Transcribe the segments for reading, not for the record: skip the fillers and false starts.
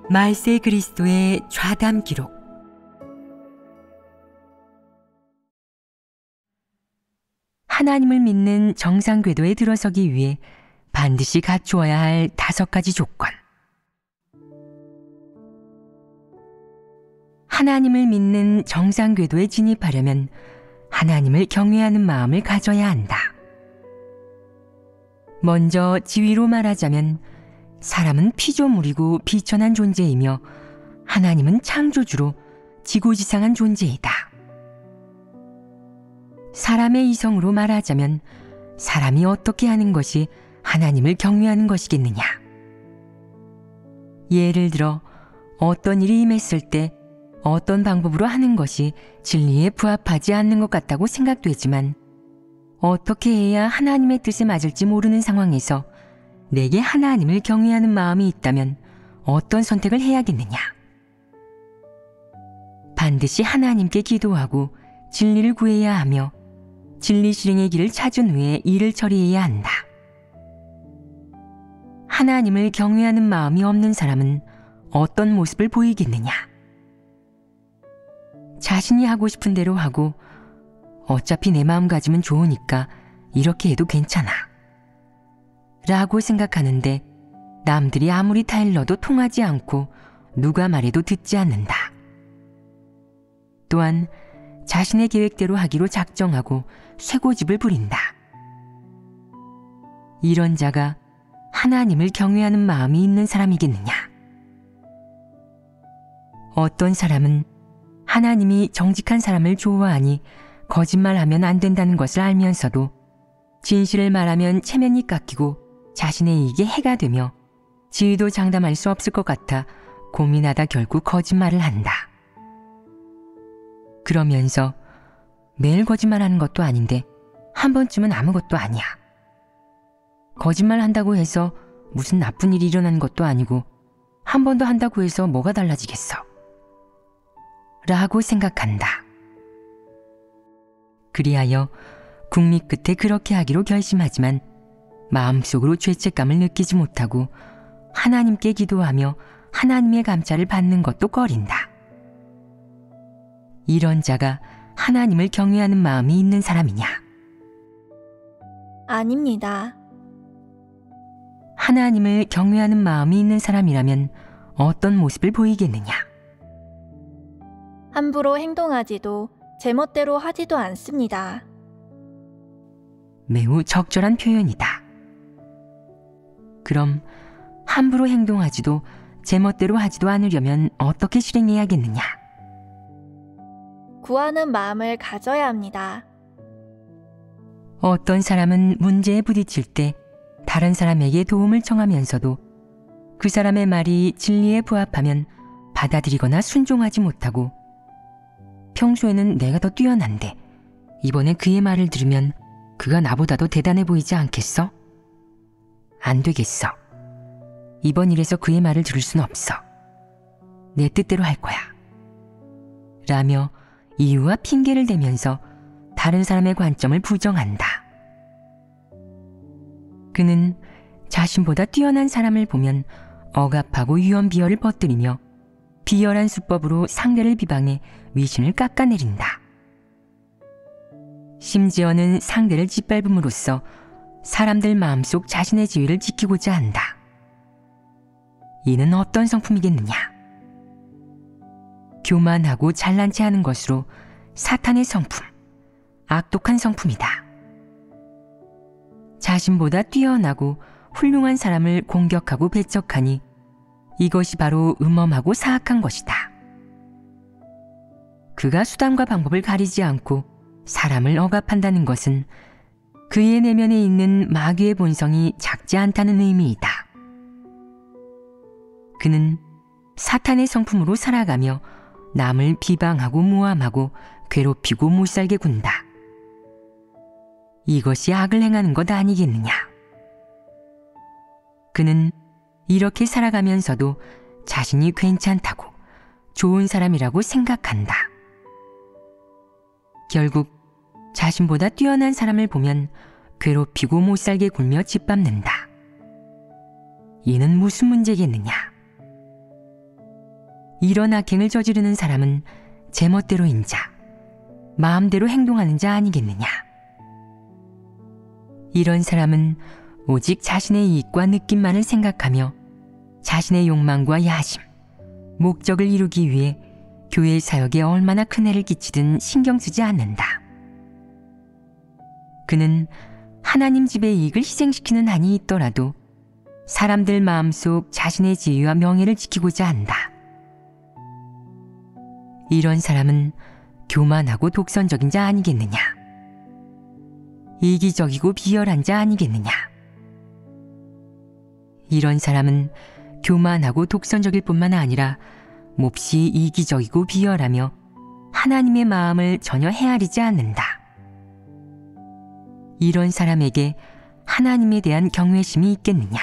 말세 그리스도의 좌담 기록. 하나님을 믿는 정상 궤도에 들어서기 위해 반드시 갖추어야 할 5가지 조건. 하나님을 믿는 정상 궤도에 진입하려면 하나님을 경외하는 마음을 가져야 한다. 먼저 지위로 말하자면 사람은 피조물이고 비천한 존재이며 하나님은 창조주로 지고지상한 존재이다. 사람의 이성으로 말하자면 사람이 어떻게 하는 것이 하나님을 경외하는 것이겠느냐. 예를 들어 어떤 일이 임했을 때 어떤 방법으로 하는 것이 진리에 부합하지 않는 것 같다고 생각되지만 어떻게 해야 하나님의 뜻에 맞을지 모르는 상황에서 내게 하나님을 경외하는 마음이 있다면 어떤 선택을 해야겠느냐. 반드시 하나님께 기도하고 진리를 구해야 하며 진리 실행의 길을 찾은 후에 일을 처리해야 한다. 하나님을 경외하는 마음이 없는 사람은 어떤 모습을 보이겠느냐. 자신이 하고 싶은 대로 하고 어차피 내 마음가짐은 좋으니까 이렇게 해도 괜찮아 라고 생각하는데 남들이 아무리 타일러도 통하지 않고 누가 말해도 듣지 않는다. 또한 자신의 계획대로 하기로 작정하고 쇠고집을 부린다. 이런 자가 하나님을 경외하는 마음이 있는 사람이겠느냐. 어떤 사람은 하나님이 정직한 사람을 좋아하니 거짓말하면 안 된다는 것을 알면서도 진실을 말하면 체면이 깎이고 자신의 이익에 해가 되며 지위도 장담할 수 없을 것 같아 고민하다 결국 거짓말을 한다. 그러면서 매일 거짓말하는 것도 아닌데 한 번쯤은 아무것도 아니야. 거짓말 한다고 해서 무슨 나쁜 일이 일어나는 것도 아니고 한 번 더 한다고 해서 뭐가 달라지겠어 라고 생각한다. 그리하여 국리 끝에 그렇게 하기로 결심하지만 마음속으로 죄책감을 느끼지 못하고 하나님께 기도하며 하나님의 감찰을 받는 것도 꺼린다. 이런 자가 하나님을 경외하는 마음이 있는 사람이냐? 아닙니다. 하나님을 경외하는 마음이 있는 사람이라면 어떤 모습을 보이겠느냐? 함부로 행동하지도 제멋대로 하지도 않습니다. 매우 적절한 표현이다. 그럼 함부로 행동하지도 제멋대로 하지도 않으려면 어떻게 실행해야겠느냐? 구하는 마음을 가져야 합니다. 어떤 사람은 문제에 부딪힐 때 다른 사람에게 도움을 청하면서도 그 사람의 말이 진리에 부합하면 받아들이거나 순종하지 못하고 평소에는 내가 더 뛰어난데 이번에 그의 말을 들으면 그가 나보다도 대단해 보이지 않겠어? 안 되겠어. 이번 일에서 그의 말을 들을 순 없어. 내 뜻대로 할 거야. 라며 이유와 핑계를 대면서 다른 사람의 관점을 부정한다. 그는 자신보다 뛰어난 사람을 보면 억압하고 유언비어를 퍼뜨리며 비열한 수법으로 상대를 비방해 위신을 깎아내린다. 심지어는 상대를 짓밟음으로써 사람들 마음속 자신의 지위를 지키고자 한다. 이는 어떤 성품이겠느냐? 교만하고 잘난 체 하는 것으로 사탄의 성품, 악독한 성품이다. 자신보다 뛰어나고 훌륭한 사람을 공격하고 배척하니 이것이 바로 음험하고 사악한 것이다. 그가 수단과 방법을 가리지 않고 사람을 억압한다는 것은 그의 내면에 있는 마귀의 본성이 작지 않다는 의미이다. 그는 사탄의 성품으로 살아가며 남을 비방하고 모함하고 괴롭히고 못살게 군다. 이것이 악을 행하는 것 아니겠느냐? 그는 이렇게 살아가면서도 자신이 괜찮다고 좋은 사람이라고 생각한다. 결국 자신보다 뛰어난 사람을 보면 괴롭히고 못살게 굴며 짓밟는다. 이는 무슨 문제겠느냐? 이런 악행을 저지르는 사람은 제멋대로인 자, 마음대로 행동하는 자 아니겠느냐. 이런 사람은 오직 자신의 이익과 느낌만을 생각하며 자신의 욕망과 야심, 목적을 이루기 위해 교회 사역에 얼마나 큰 해를 끼치든 신경 쓰지 않는다. 그는 하나님 집의 이익을 희생시키는 한이 있더라도 사람들 마음속 자신의 지위와 명예를 지키고자 한다. 이런 사람은 교만하고 독선적인 자 아니겠느냐. 이기적이고 비열한 자 아니겠느냐. 이런 사람은 교만하고 독선적일 뿐만 아니라 몹시 이기적이고 비열하며 하나님의 마음을 전혀 헤아리지 않는다. 이런 사람에게 하나님에 대한 경외심이 있겠느냐?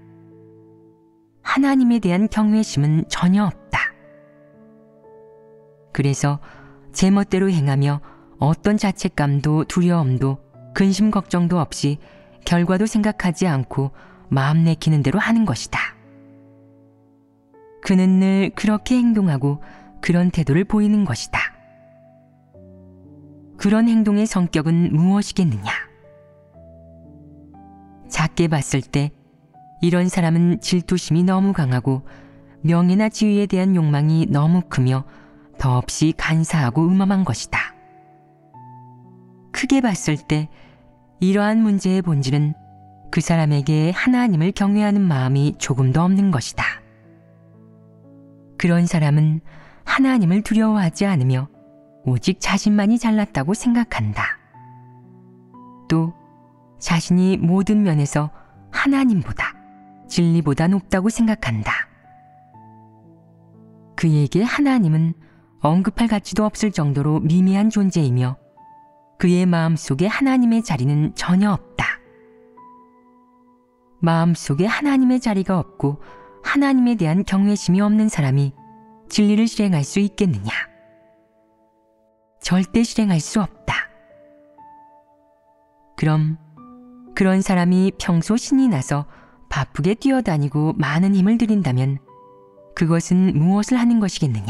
하나님에 대한 경외심은 전혀 없다. 그래서 제멋대로 행하며 어떤 자책감도 두려움도 근심 걱정도 없이 결과도 생각하지 않고 마음 내키는 대로 하는 것이다. 그는 늘 그렇게 행동하고 그런 태도를 보이는 것이다. 그런 행동의 성격은 무엇이겠느냐? 작게 봤을 때 이런 사람은 질투심이 너무 강하고 명예나 지위에 대한 욕망이 너무 크며 더없이 간사하고 음험한 것이다. 크게 봤을 때 이러한 문제의 본질은 그 사람에게 하나님을 경외하는 마음이 조금도 없는 것이다. 그런 사람은 하나님을 두려워하지 않으며 오직 자신만이 잘났다고 생각한다. 또 자신이 모든 면에서 하나님보다, 진리보다 높다고 생각한다. 그에게 하나님은 언급할 가치도 없을 정도로 미미한 존재이며 그의 마음속에 하나님의 자리는 전혀 없다. 마음속에 하나님의 자리가 없고 하나님에 대한 경외심이 없는 사람이 진리를 실행할 수 있겠느냐? 절대 실행할 수 없다. 그럼 그런 사람이 평소 신이 나서 바쁘게 뛰어다니고 많은 힘을 들인다면 그것은 무엇을 하는 것이겠느냐?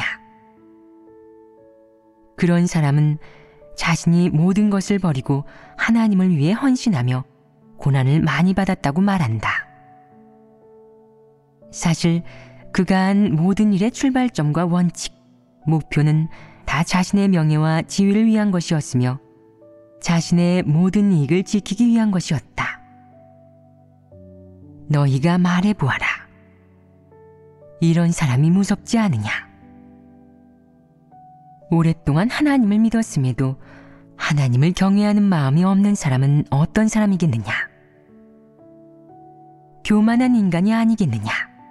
그런 사람은 자신이 모든 것을 버리고 하나님을 위해 헌신하며 고난을 많이 받았다고 말한다. 사실 그가 한 모든 일의 출발점과 원칙, 목표는 다 자신의 명예와 지위를 위한 것이었으며 자신의 모든 이익을 지키기 위한 것이었다. 너희가 말해보아라. 이런 사람이 무섭지 않으냐? 오랫동안 하나님을 믿었음에도 하나님을 경외하는 마음이 없는 사람은 어떤 사람이겠느냐? 교만한 인간이 아니겠느냐?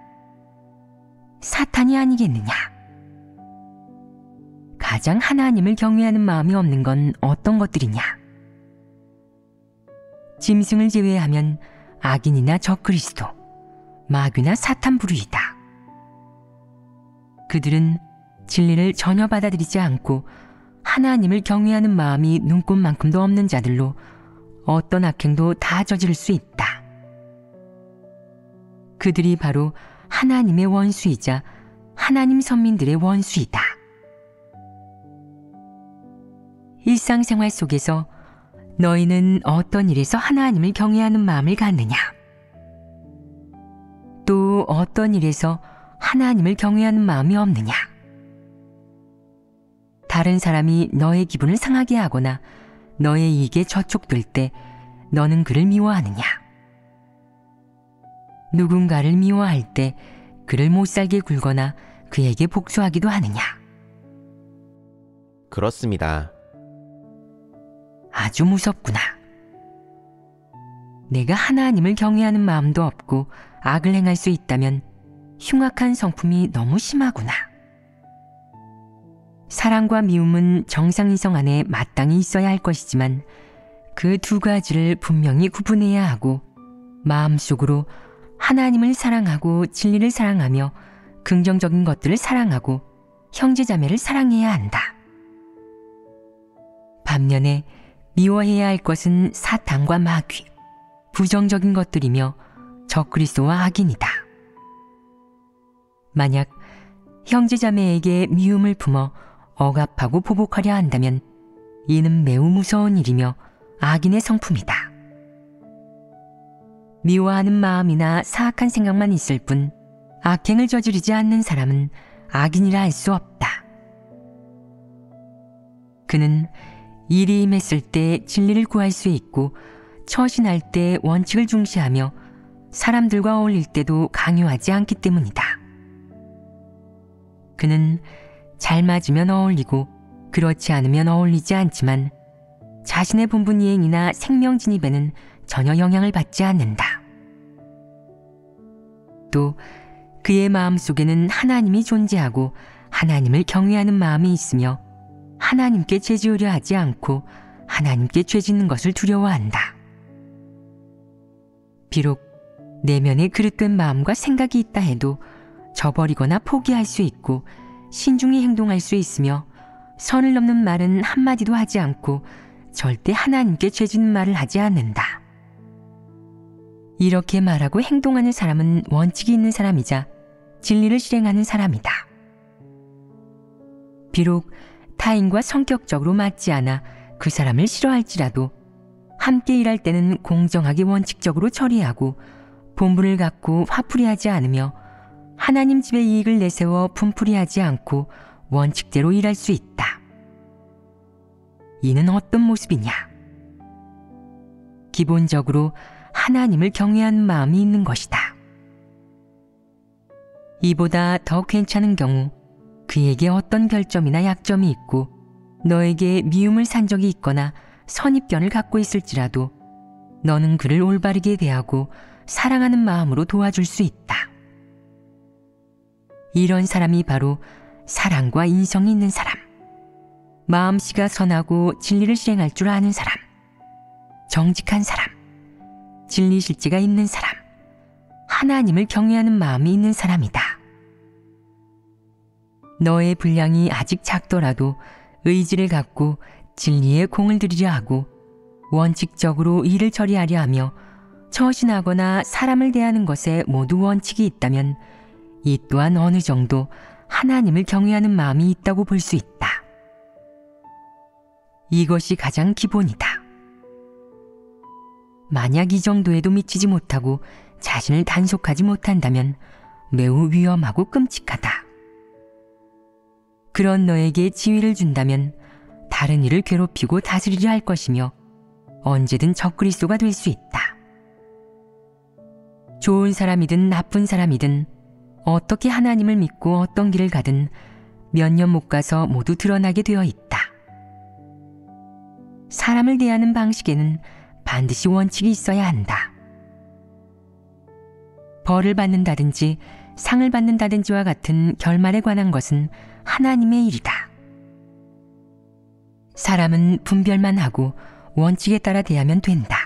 사탄이 아니겠느냐? 가장 하나님을 경외하는 마음이 없는 건 어떤 것들이냐? 짐승을 제외하면 악인이나 적그리스도, 마귀나 사탄 부류이다. 그들은 진리를 전혀 받아들이지 않고 하나님을 경외하는 마음이 눈꼽만큼도 없는 자들로 어떤 악행도 다 저지를 수 있다. 그들이 바로 하나님의 원수이자 하나님 선민들의 원수이다. 일상생활 속에서 너희는 어떤 일에서 하나님을 경외하는 마음을 갖느냐? 또 어떤 일에서 하나님을 경외하는 마음이 없느냐? 다른 사람이 너의 기분을 상하게 하거나 너의 이익에 저촉될 때 너는 그를 미워하느냐? 누군가를 미워할 때 그를 못살게 굴거나 그에게 복수하기도 하느냐? 그렇습니다. 아주 무섭구나. 내가 하나님을 경외하는 마음도 없고 악을 행할 수 있다면 흉악한 성품이 너무 심하구나. 사랑과 미움은 정상이성 안에 마땅히 있어야 할 것이지만 그 두 가지를 분명히 구분해야 하고 마음속으로 하나님을 사랑하고 진리를 사랑하며 긍정적인 것들을 사랑하고 형제자매를 사랑해야 한다. 반면에 미워해야 할 것은 사탄과 마귀, 부정적인 것들이며 적그리스도와 악인이다. 만약 형제자매에게 미움을 품어 억압하고 보복하려 한다면 이는 매우 무서운 일이며 악인의 성품이다. 미워하는 마음이나 사악한 생각만 있을 뿐 악행을 저지르지 않는 사람은 악인이라 할 수 없다. 그는 일이 임했을 때 진리를 구할 수 있고 처신할 때 원칙을 중시하며 사람들과 어울릴 때도 강요하지 않기 때문이다. 그는 잘 맞으면 어울리고 그렇지 않으면 어울리지 않지만 자신의 본분 이행이나 생명 진입에는 전혀 영향을 받지 않는다. 또 그의 마음속에는 하나님이 존재하고 하나님을 경외하는 마음이 있으며 하나님께 죄지으려 하지 않고 하나님께 죄짓는 것을 두려워한다. 비록 내면에 그릇된 마음과 생각이 있다 해도 저버리거나 포기할 수 있고 신중히 행동할 수 있으며 선을 넘는 말은 한마디도 하지 않고 절대 하나님께 죄짓는 말을 하지 않는다. 이렇게 말하고 행동하는 사람은 원칙이 있는 사람이자 진리를 실행하는 사람이다. 비록 타인과 성격적으로 맞지 않아 그 사람을 싫어할지라도 함께 일할 때는 공정하게 원칙적으로 처리하고 본분을 갖고 화풀이하지 않으며 하나님 집의 이익을 내세워 분풀이하지 않고 원칙대로 일할 수 있다. 이는 어떤 모습이냐? 기본적으로 하나님을 경외하는 마음이 있는 것이다. 이보다 더 괜찮은 경우 그에게 어떤 결점이나 약점이 있고 너에게 미움을 산 적이 있거나 선입견을 갖고 있을지라도 너는 그를 올바르게 대하고 사랑하는 마음으로 도와줄 수 있다. 이런 사람이 바로 사랑과 인성이 있는 사람, 마음씨가 선하고 진리를 실행할 줄 아는 사람, 정직한 사람, 진리 실제가 있는 사람, 하나님을 경외하는 마음이 있는 사람이다. 너의 분량이 아직 작더라도 의지를 갖고 진리에 공을 들이려 하고 원칙적으로 일을 처리하려 하며 처신하거나 사람을 대하는 것에 모두 원칙이 있다면 이 또한 어느 정도 하나님을 경외하는 마음이 있다고 볼 수 있다. 이것이 가장 기본이다. 만약 이 정도에도 미치지 못하고 자신을 단속하지 못한다면 매우 위험하고 끔찍하다. 그런 너에게 지위를 준다면 다른 이를 괴롭히고 다스리려 할 것이며 언제든 적그리스도가 될 수 있다. 좋은 사람이든 나쁜 사람이든 어떻게 하나님을 믿고 어떤 길을 가든 몇 년 못 가서 모두 드러나게 되어 있다. 사람을 대하는 방식에는 반드시 원칙이 있어야 한다. 벌을 받는다든지 상을 받는다든지와 같은 결말에 관한 것은 하나님의 일이다. 사람은 분별만 하고 원칙에 따라 대하면 된다.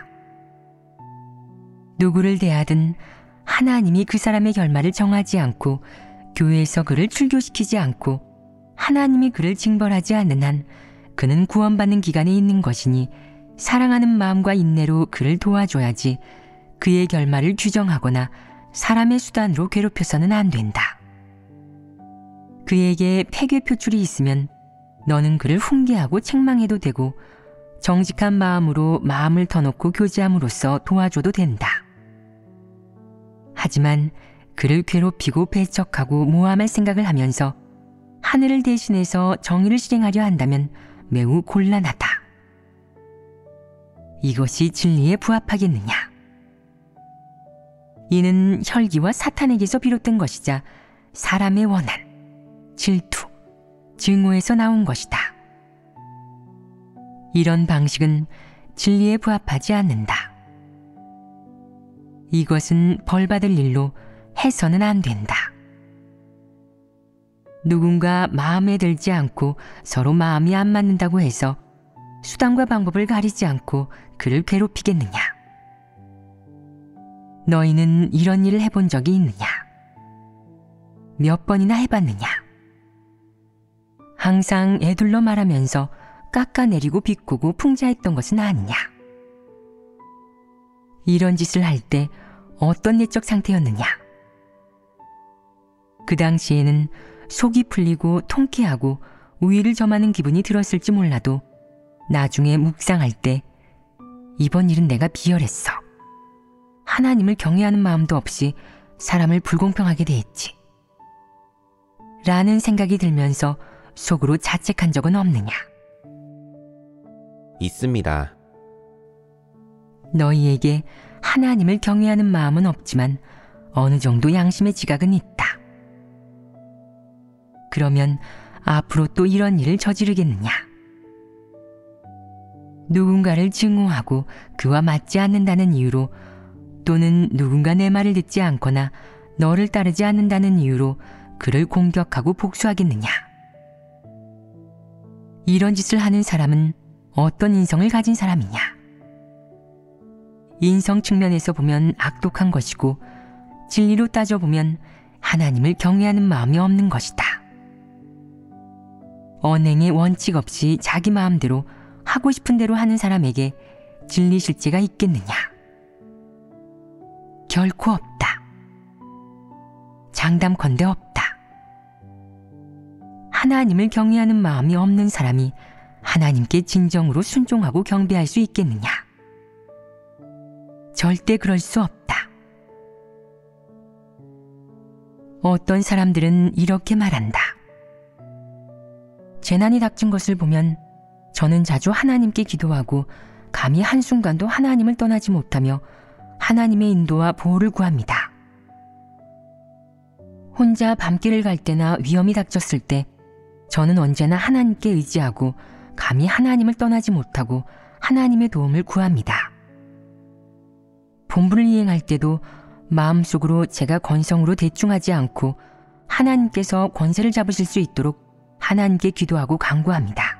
누구를 대하든 하나님이 그 사람의 결말을 정하지 않고 교회에서 그를 출교시키지 않고 하나님이 그를 징벌하지 않는 한 그는 구원받는 기간에 있는 것이니 사랑하는 마음과 인내로 그를 도와줘야지 그의 결말을 규정하거나 사람의 수단으로 괴롭혀서는 안 된다. 그에게 폐괴 표출이 있으면 너는 그를 훈계하고 책망해도 되고 정직한 마음으로 마음을 터놓고 교제함으로써 도와줘도 된다. 하지만 그를 괴롭히고 배척하고 모함할 생각을 하면서 하늘을 대신해서 정의를 실행하려 한다면 매우 곤란하다. 이것이 진리에 부합하겠느냐? 이는 혈기와 사탄에게서 비롯된 것이자 사람의 원한, 질투, 증오에서 나온 것이다. 이런 방식은 진리에 부합하지 않는다. 이것은 벌받을 일로 해서는 안 된다. 누군가 마음에 들지 않고 서로 마음이 안 맞는다고 해서 수단과 방법을 가리지 않고 그를 괴롭히겠느냐? 너희는 이런 일을 해본 적이 있느냐? 몇 번이나 해봤느냐? 항상 애둘러 말하면서 깎아내리고 비꼬고 풍자했던 것은 아니냐? 이런 짓을 할 때 어떤 내적 상태였느냐? 그 당시에는 속이 풀리고 통쾌하고 우위를 점하는 기분이 들었을지 몰라도 나중에 묵상할 때 이번 일은 내가 비열했어. 하나님을 경외하는 마음도 없이 사람을 불공평하게 대했지. 라는 생각이 들면서 속으로 자책한 적은 없느냐? 있습니다. 너희에게 하나님을 경외하는 마음은 없지만 어느 정도 양심의 지각은 있다. 그러면 앞으로 또 이런 일을 저지르겠느냐? 누군가를 증오하고 그와 맞지 않는다는 이유로 또는 누군가 내 말을 듣지 않거나 너를 따르지 않는다는 이유로 그를 공격하고 복수하겠느냐? 이런 짓을 하는 사람은 어떤 인성을 가진 사람이냐? 인성 측면에서 보면 악독한 것이고 진리로 따져보면 하나님을 경외하는 마음이 없는 것이다. 언행의 원칙 없이 자기 마음대로 하고 싶은 대로 하는 사람에게 진리 실제가 있겠느냐? 결코 없다. 장담컨대 없다. 하나님을 경외하는 마음이 없는 사람이 하나님께 진정으로 순종하고 경배할 수 있겠느냐? 절대 그럴 수 없다. 어떤 사람들은 이렇게 말한다. 재난이 닥친 것을 보면 저는 자주 하나님께 기도하고 감히 한순간도 하나님을 떠나지 못하며 하나님의 인도와 보호를 구합니다. 혼자 밤길을 갈 때나 위험이 닥쳤을 때 저는 언제나 하나님께 의지하고 감히 하나님을 떠나지 못하고 하나님의 도움을 구합니다. 본분을 이행할 때도 마음속으로 제가 건성으로 대충하지 않고 하나님께서 권세를 잡으실 수 있도록 하나님께 기도하고 간구합니다.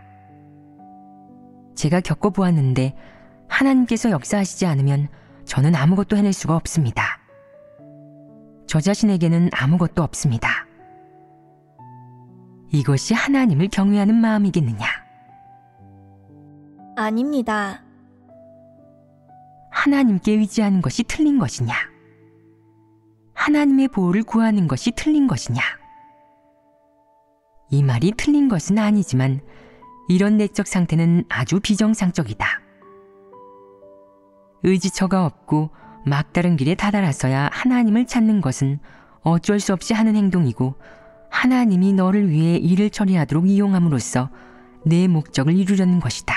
제가 겪어보았는데 하나님께서 역사하시지 않으면 저는 아무것도 해낼 수가 없습니다. 저 자신에게는 아무것도 없습니다. 이것이 하나님을 경외하는 마음이겠느냐? 아닙니다. 하나님께 의지하는 것이 틀린 것이냐? 하나님의 보호를 구하는 것이 틀린 것이냐? 이 말이 틀린 것은 아니지만 이런 내적 상태는 아주 비정상적이다. 의지처가 없고 막다른 길에 다다라서야 하나님을 찾는 것은 어쩔 수 없이 하는 행동이고 하나님이 너를 위해 일을 처리하도록 이용함으로써 내 목적을 이루려는 것이다.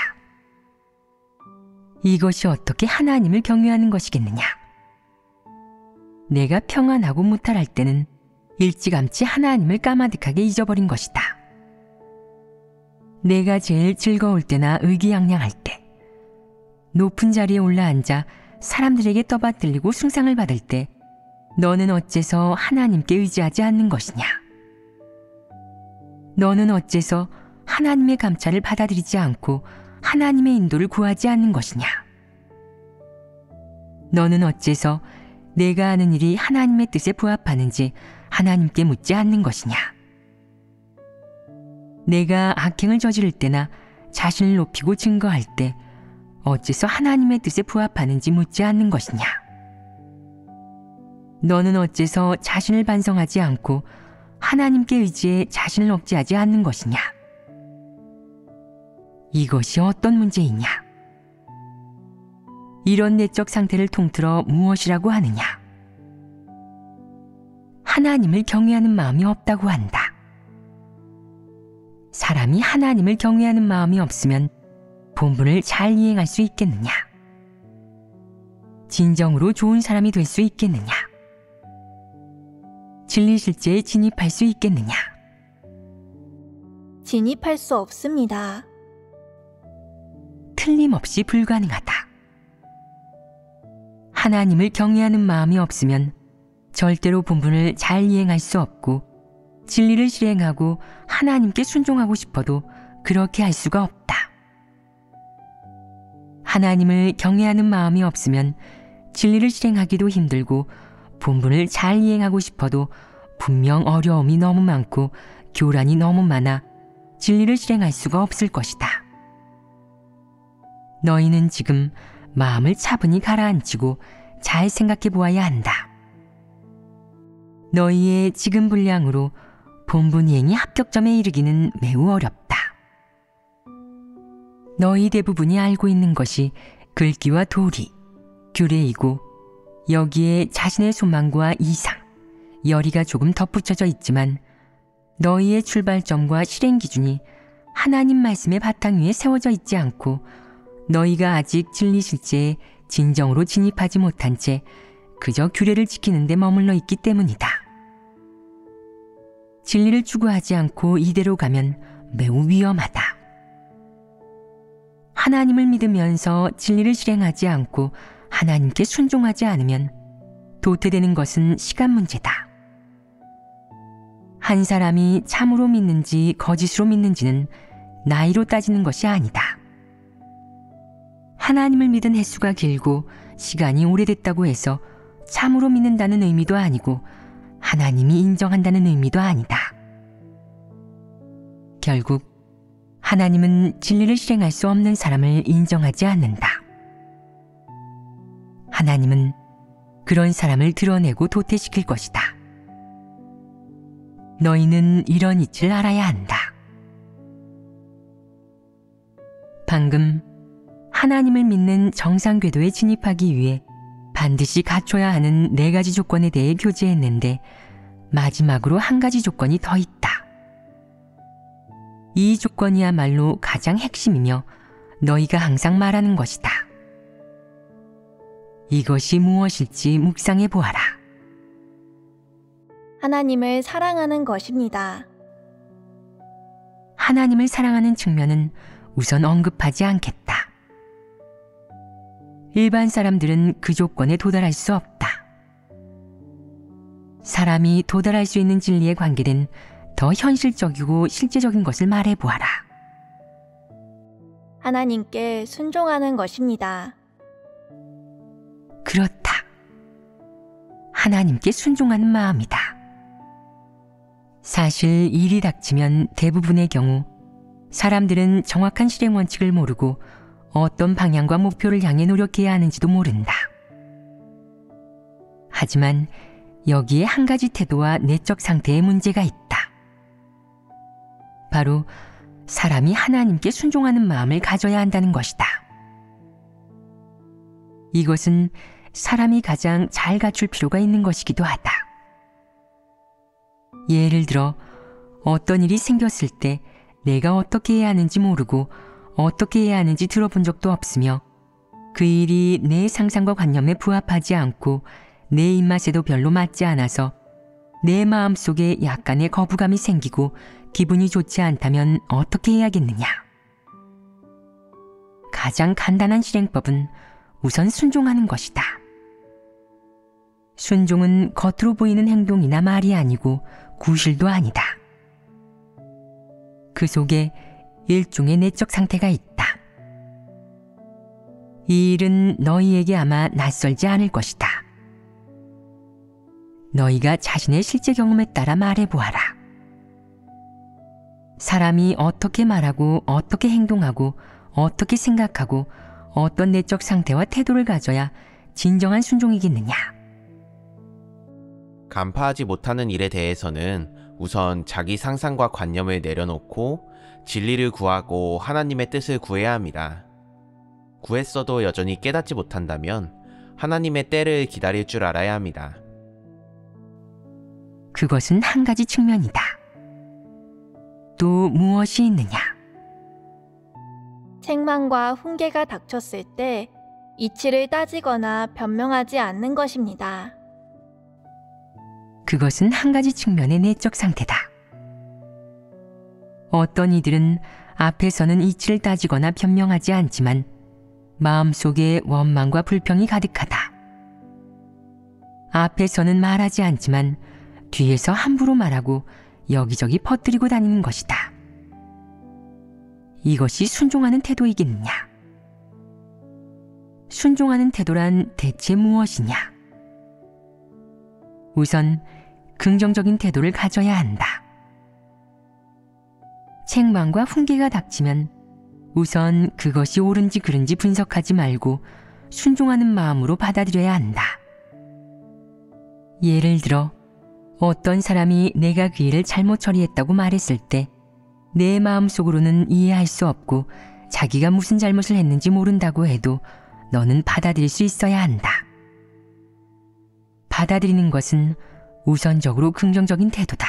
이것이 어떻게 하나님을 경외하는 것이겠느냐? 내가 평안하고 무탈할 때는 일찌감치 하나님을 까마득하게 잊어버린 것이다. 내가 제일 즐거울 때나 의기양양할 때, 높은 자리에 올라앉아 사람들에게 떠받들리고 숭상을 받을 때 너는 어째서 하나님께 의지하지 않는 것이냐? 너는 어째서 하나님의 감찰을 받아들이지 않고 하나님의 인도를 구하지 않는 것이냐? 너는 어째서 내가 하는 일이 하나님의 뜻에 부합하는지 하나님께 묻지 않는 것이냐? 내가 악행을 저지를 때나 자신을 높이고 증거할 때 어째서 하나님의 뜻에 부합하는지 묻지 않는 것이냐? 너는 어째서 자신을 반성하지 않고 하나님께 의지해 자신을 억제하지 않는 것이냐? 이것이 어떤 문제이냐? 이런 내적 상태를 통틀어 무엇이라고 하느냐? 하나님을 경외하는 마음이 없다고 한다. 사람이 하나님을 경외하는 마음이 없으면 본분을 잘 이행할 수 있겠느냐? 진정으로 좋은 사람이 될 수 있겠느냐? 진리 실제에 진입할 수 있겠느냐? 진입할 수 없습니다. 틀림없이 불가능하다. 하나님을 경외하는 마음이 없으면 절대로 본분을 잘 이행할 수 없고 진리를 실행하고 하나님께 순종하고 싶어도 그렇게 할 수가 없다. 하나님을 경외하는 마음이 없으면 진리를 실행하기도 힘들고 본분을 잘 이행하고 싶어도 분명 어려움이 너무 많고 교란이 너무 많아 진리를 실행할 수가 없을 것이다. 너희는 지금 마음을 차분히 가라앉히고 잘 생각해 보아야 한다. 너희의 지금 분량으로 본분이행이 합격점에 이르기는 매우 어렵다. 너희 대부분이 알고 있는 것이 글귀와 도리, 규례이고 여기에 자신의 소망과 이상, 열의가 조금 덧붙여져 있지만 너희의 출발점과 실행 기준이 하나님 말씀의 바탕 위에 세워져 있지 않고 너희가 아직 진리 실제에 진정으로 진입하지 못한 채 그저 규례를 지키는 데 머물러 있기 때문이다. 진리를 추구하지 않고 이대로 가면 매우 위험하다. 하나님을 믿으면서 진리를 실행하지 않고 하나님께 순종하지 않으면 도태되는 것은 시간 문제다. 한 사람이 참으로 믿는지 거짓으로 믿는지는 나이로 따지는 것이 아니다. 하나님을 믿은 횟수가 길고 시간이 오래됐다고 해서 참으로 믿는다는 의미도 아니고 하나님이 인정한다는 의미도 아니다. 결국 하나님은 진리를 실행할 수 없는 사람을 인정하지 않는다. 하나님은 그런 사람을 드러내고 도태시킬 것이다. 너희는 이런 이치를 알아야 한다. 방금 하나님을 믿는 정상 궤도에 진입하기 위해 반드시 갖춰야 하는 4가지 조건에 대해 교제했는데 마지막으로 한 가지 조건이 더 있다. 이 조건이야말로 가장 핵심이며 너희가 항상 말하는 것이다. 이것이 무엇일지 묵상해 보아라. 하나님을 사랑하는 것입니다. 하나님을 사랑하는 측면은 우선 언급하지 않겠다. 일반 사람들은 그 조건에 도달할 수 없다. 사람이 도달할 수 있는 진리에 관계된 더 현실적이고 실제적인 것을 말해 보아라. 하나님께 순종하는 것입니다. 그렇다. 하나님께 순종하는 마음이다. 사실 일이 닥치면 대부분의 경우 사람들은 정확한 실행 원칙을 모르고 어떤 방향과 목표를 향해 노력해야 하는지도 모른다. 하지만 여기에 한 가지 태도와 내적 상태에 문제가 있다. 바로 사람이 하나님께 순종하는 마음을 가져야 한다는 것이다. 이것은 사람이 가장 잘 갖출 필요가 있는 것이기도 하다. 예를 들어 어떤 일이 생겼을 때 내가 어떻게 해야 하는지 모르고 어떻게 해야 하는지 들어본 적도 없으며 그 일이 내 상상과 관념에 부합하지 않고 내 입맛에도 별로 맞지 않아서 내 마음속에 약간의 거부감이 생기고 기분이 좋지 않다면 어떻게 해야겠느냐? 가장 간단한 실행법은 우선 순종하는 것이다. 순종은 겉으로 보이는 행동이나 말이 아니고 구실도 아니다. 그 속에 일종의 내적 상태가 있다. 이 일은 너희에게 아마 낯설지 않을 것이다. 너희가 자신의 실제 경험에 따라 말해보아라. 사람이 어떻게 말하고 어떻게 행동하고 어떻게 생각하고 어떤 내적 상태와 태도를 가져야 진정한 순종이겠느냐? 간파하지 못하는 일에 대해서는 우선 자기 상상과 관념을 내려놓고 진리를 구하고 하나님의 뜻을 구해야 합니다. 구했어도 여전히 깨닫지 못한다면 하나님의 때를 기다릴 줄 알아야 합니다. 그것은 한 가지 측면이다. 또 무엇이 있느냐? 책망과 훈계가 닥쳤을 때 이치를 따지거나 변명하지 않는 것입니다. 그것은 한 가지 측면의 내적 상태다. 어떤 이들은 앞에서는 이치를 따지거나 변명하지 않지만 마음속에 원망과 불평이 가득하다. 앞에서는 말하지 않지만 뒤에서 함부로 말하고 여기저기 퍼뜨리고 다니는 것이다. 이것이 순종하는 태도이겠느냐? 순종하는 태도란 대체 무엇이냐? 우선 긍정적인 태도를 가져야 한다. 책망과 훈계가 닥치면 우선 그것이 옳은지 그른지 분석하지 말고 순종하는 마음으로 받아들여야 한다. 예를 들어 어떤 사람이 내가 그 일을 잘못 처리했다고 말했을 때 내 마음속으로는 이해할 수 없고 자기가 무슨 잘못을 했는지 모른다고 해도 너는 받아들일 수 있어야 한다. 받아들이는 것은 우선적으로 긍정적인 태도다.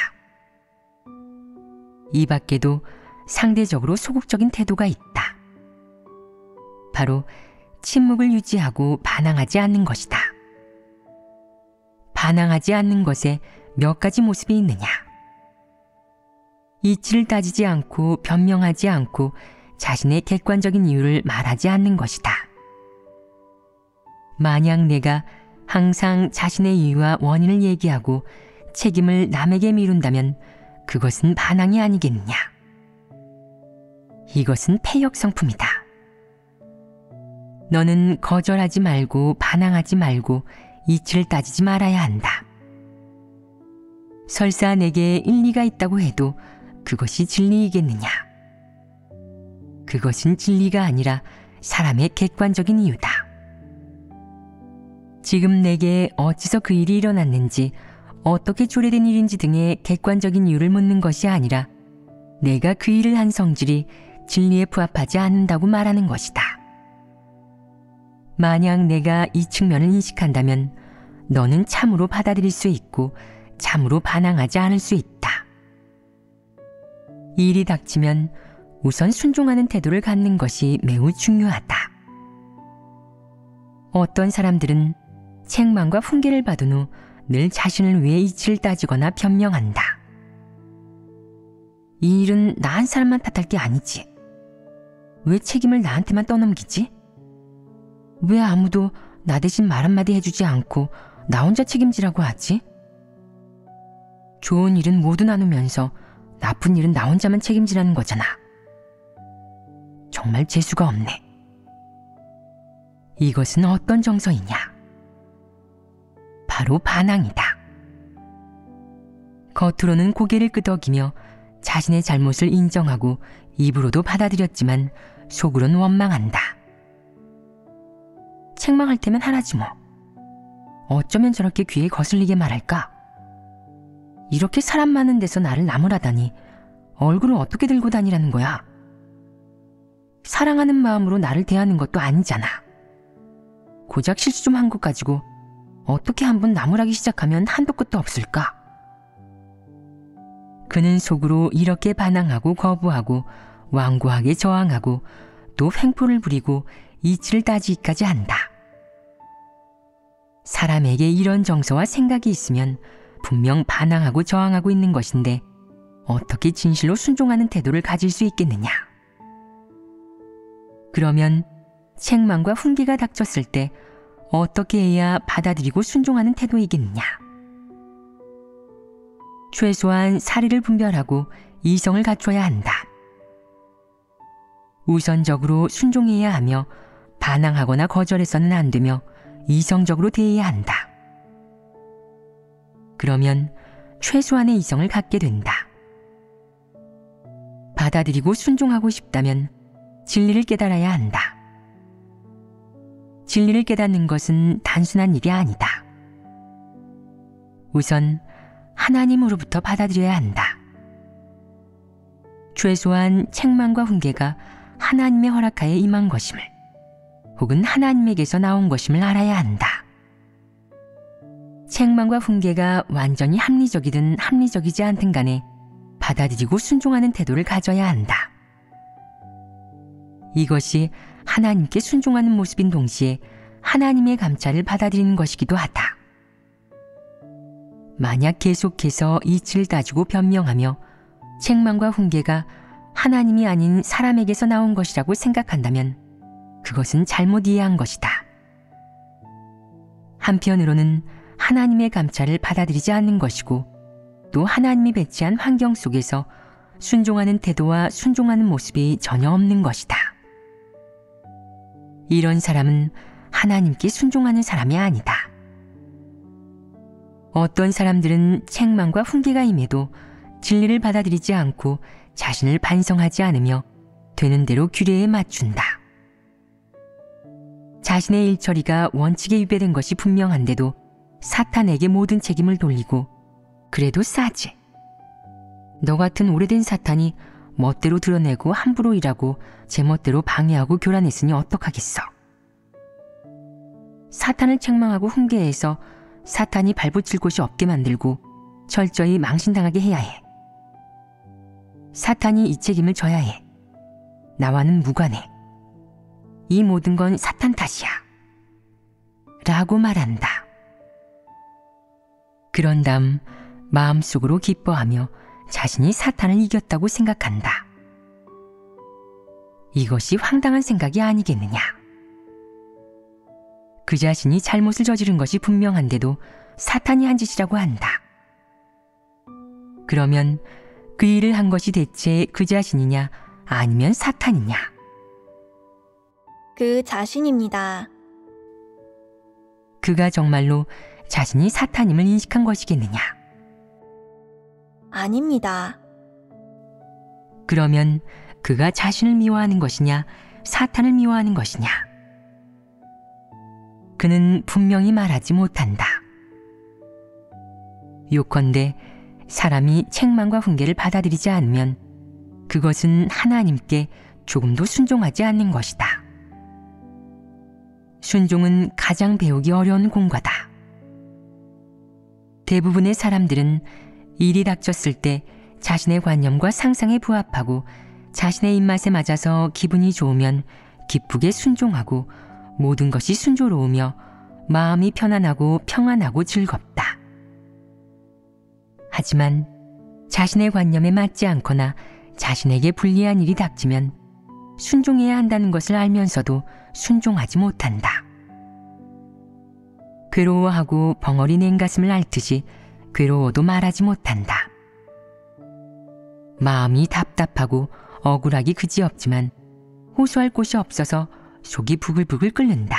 이 밖에도 상대적으로 소극적인 태도가 있다. 바로 침묵을 유지하고 반항하지 않는 것이다. 반항하지 않는 것에 몇 가지 모습이 있느냐? 이치를 따지지 않고 변명하지 않고 자신의 객관적인 이유를 말하지 않는 것이다. 만약 내가 항상 자신의 이유와 원인을 얘기하고 책임을 남에게 미룬다면 그것은 반항이 아니겠느냐? 이것은 패역 성품이다. 너는 거절하지 말고 반항하지 말고 이치를 따지지 말아야 한다. 설사 내게 일리가 있다고 해도 그것이 진리이겠느냐? 그것은 진리가 아니라 사람의 객관적인 이유다. 지금 내게 어찌서 그 일이 일어났는지, 어떻게 초래된 일인지 등의 객관적인 이유를 묻는 것이 아니라 내가 그 일을 한 성질이 진리에 부합하지 않는다고 말하는 것이다. 만약 내가 이 측면을 인식한다면 너는 참으로 받아들일 수 있고 참으로 반항하지 않을 수 있다. 일이 닥치면 우선 순종하는 태도를 갖는 것이 매우 중요하다. 어떤 사람들은 책망과 훈계를 받은 후 늘 자신을 위해 이치를 따지거나 변명한다. 이 일은 나 한 사람만 탓할 게 아니지. 왜 책임을 나한테만 떠넘기지? 왜 아무도 나 대신 말 한마디 해주지 않고 나 혼자 책임지라고 하지? 좋은 일은 모두 나누면서 나쁜 일은 나 혼자만 책임지라는 거잖아. 정말 재수가 없네. 이것은 어떤 정서이냐? 바로 반항이다. 겉으로는 고개를 끄덕이며 자신의 잘못을 인정하고 입으로도 받아들였지만 속으로는 원망한다. 책망할 테면 하라지 뭐. 어쩌면 저렇게 귀에 거슬리게 말할까? 이렇게 사람 많은 데서 나를 나무라다니 얼굴을 어떻게 들고 다니라는 거야? 사랑하는 마음으로 나를 대하는 것도 아니잖아. 고작 실수 좀 한 것 가지고 어떻게 한번 나무라기 시작하면 한도 끝도 없을까? 그는 속으로 이렇게 반항하고 거부하고 완고하게 저항하고 또 횡포를 부리고 이치를 따지기까지 한다. 사람에게 이런 정서와 생각이 있으면 분명 반항하고 저항하고 있는 것인데 어떻게 진실로 순종하는 태도를 가질 수 있겠느냐? 그러면 책망과 훈계가 닥쳤을 때 어떻게 해야 받아들이고 순종하는 태도이겠느냐? 최소한 사리를 분별하고 이성을 갖춰야 한다. 우선적으로 순종해야 하며 반항하거나 거절해서는 안 되며 이성적으로 대해야 한다. 그러면 최소한의 이성을 갖게 된다. 받아들이고 순종하고 싶다면 진리를 깨달아야 한다. 진리를 깨닫는 것은 단순한 일이 아니다. 우선 하나님으로부터 받아들여야 한다. 최소한 책망과 훈계가 하나님의 허락하에 임한 것임을, 혹은 하나님에게서 나온 것임을 알아야 한다. 책망과 훈계가 완전히 합리적이든 합리적이지 않든 간에 받아들이고 순종하는 태도를 가져야 한다. 이것이 하나님께 순종하는 모습인 동시에 하나님의 감찰을 받아들이는 것이기도 하다. 만약 계속해서 이치를 따지고 변명하며 책망과 훈계가 하나님이 아닌 사람에게서 나온 것이라고 생각한다면 그것은 잘못 이해한 것이다. 한편으로는 하나님의 감찰을 받아들이지 않는 것이고 또 하나님이 배치한 환경 속에서 순종하는 태도와 순종하는 모습이 전혀 없는 것이다. 이런 사람은 하나님께 순종하는 사람이 아니다. 어떤 사람들은 책망과 훈계가 임해도 진리를 받아들이지 않고 자신을 반성하지 않으며 되는 대로 규례에 맞춘다. 자신의 일처리가 원칙에 위배된 것이 분명한데도 사탄에게 모든 책임을 돌리고 그래도 싸지. 너 같은 오래된 사탄이 멋대로 드러내고 함부로 일하고 제멋대로 방해하고 교란했으니 어떡하겠어. 사탄을 책망하고 훈계해서 사탄이 발붙일 곳이 없게 만들고 철저히 망신당하게 해야 해. 사탄이 이 책임을 져야 해. 나와는 무관해. 이 모든 건 사탄 탓이야. 라고 말한다. 그런 다음 마음속으로 기뻐하며 자신이 사탄을 이겼다고 생각한다. 이것이 황당한 생각이 아니겠느냐. 그 자신이 잘못을 저지른 것이 분명한데도 사탄이 한 짓이라고 한다. 그러면 그 일을 한 것이 대체 그 자신이냐 아니면 사탄이냐? 그 자신입니다. 그가 정말로 자신이 사탄임을 인식한 것이겠느냐? 아닙니다. 그러면 그가 자신을 미워하는 것이냐 사탄을 미워하는 것이냐? 그는 분명히 말하지 못한다. 요컨대 사람이 책망과 훈계를 받아들이지 않으면 그것은 하나님께 조금도 순종하지 않는 것이다. 순종은 가장 배우기 어려운 공과다. 대부분의 사람들은 일이 닥쳤을 때 자신의 관념과 상상에 부합하고 자신의 입맛에 맞아서 기분이 좋으면 기쁘게 순종하고 모든 것이 순조로우며 마음이 편안하고 평안하고 즐겁다. 하지만 자신의 관념에 맞지 않거나 자신에게 불리한 일이 닥치면 순종해야 한다는 것을 알면서도 순종하지 못한다. 괴로워하고 벙어리 냉가슴을 앓듯이 괴로워도 말하지 못한다. 마음이 답답하고 억울하기 그지없지만 호소할 곳이 없어서 속이 부글부글 끓는다.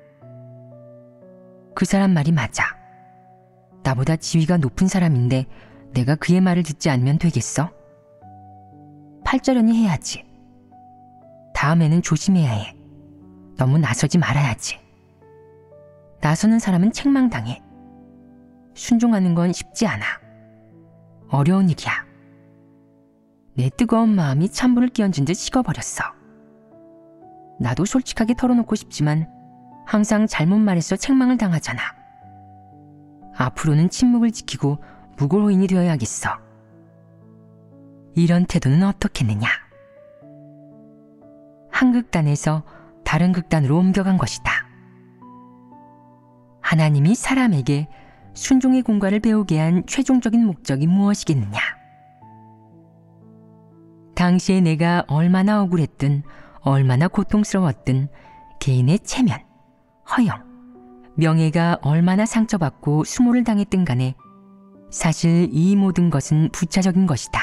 그 사람 말이 맞아. 나보다 지위가 높은 사람인데 내가 그의 말을 듣지 않으면 되겠어? 팔자련히 해야지. 다음에는 조심해야 해. 너무 나서지 말아야지. 나서는 사람은 책망당해. 순종하는 건 쉽지 않아. 어려운 일이야. 내 뜨거운 마음이 찬불을 끼얹은 듯 식어버렸어. 나도 솔직하게 털어놓고 싶지만 항상 잘못 말해서 책망을 당하잖아. 앞으로는 침묵을 지키고 무고로인이 되어야겠어. 이런 태도는 어떻겠느냐? 한 극단에서 다른 극단으로 옮겨간 것이다. 하나님이 사람에게 순종의 공과를 배우게 한 최종적인 목적이 무엇이겠느냐? 당시에 내가 얼마나 억울했든 얼마나 고통스러웠든 개인의 체면, 허영, 명예가 얼마나 상처받고 수모를 당했든 간에 사실 이 모든 것은 부차적인 것이다.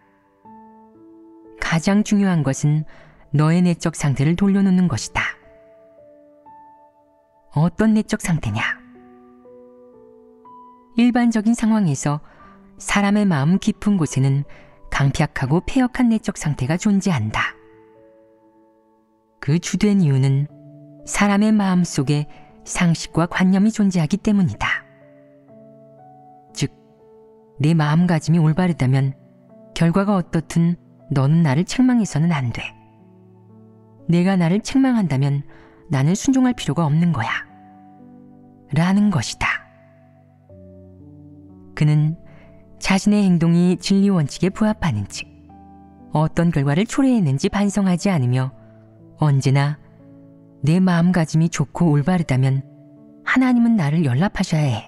가장 중요한 것은 너의 내적 상태를 돌려놓는 것이다. 어떤 내적 상태냐? 일반적인 상황에서 사람의 마음 깊은 곳에는 강팍하고 폐역한 내적 상태가 존재한다. 그 주된 이유는 사람의 마음 속에 상식과 관념이 존재하기 때문이다. 즉, 내 마음가짐이 올바르다면 결과가 어떻든 너는 나를 책망해서는 안 돼. 내가 나를 책망한다면 나는 순종할 필요가 없는 거야. 라는 것이다. 그는 자신의 행동이 진리 원칙에 부합하는지, 어떤 결과를 초래했는지 반성하지 않으며 언제나 내 마음가짐이 좋고 올바르다면 하나님은 나를 연락하셔야 해.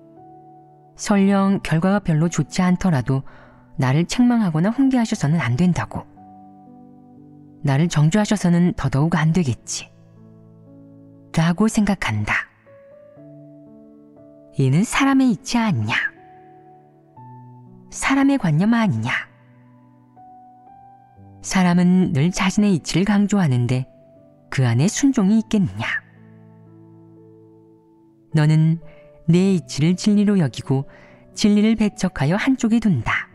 설령 결과가 별로 좋지 않더라도 나를 책망하거나 훈계하셔서는 안 된다고. 나를 정죄하셔서는 더더욱 안 되겠지. 라고 생각한다. 이는 사람의 이치 아니냐? 사람의 관념 아니냐? 사람은 늘 자신의 이치를 강조하는데 그 안에 순종이 있겠느냐? 너는 내 이치를 진리로 여기고 진리를 배척하여 한쪽에 둔다.